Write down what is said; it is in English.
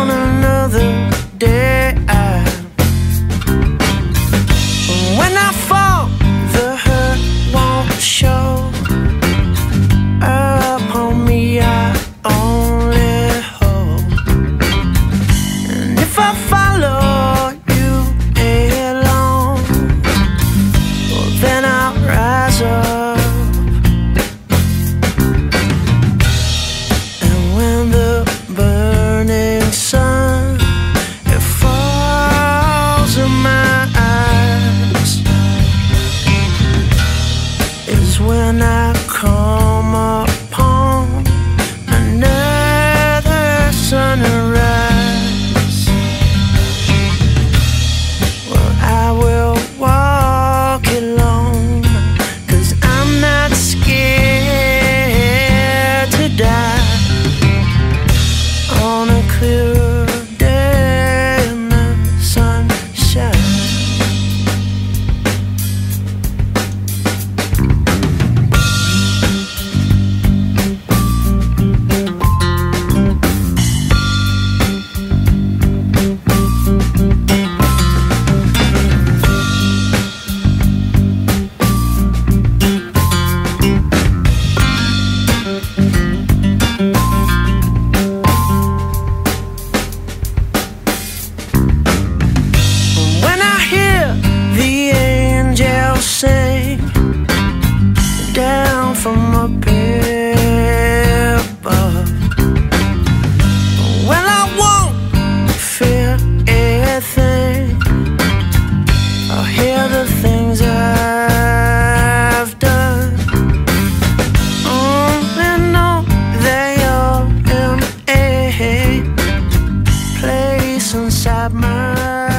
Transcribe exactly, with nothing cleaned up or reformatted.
on another day. When I fall, the hurt won't show. Upon me I only hope. And if I follow you alone, well, then I'll rise up. And when the burning sun, it falls in my eyes, is when I come upon another sunrise. Well, I will walk alone, 'cause I'm not scared to die on a clear day in the sunshine. When I hear the angels sing down from up above, well, I won't fear a thing. I'll hear the things I've done. Only know they are in a place inside my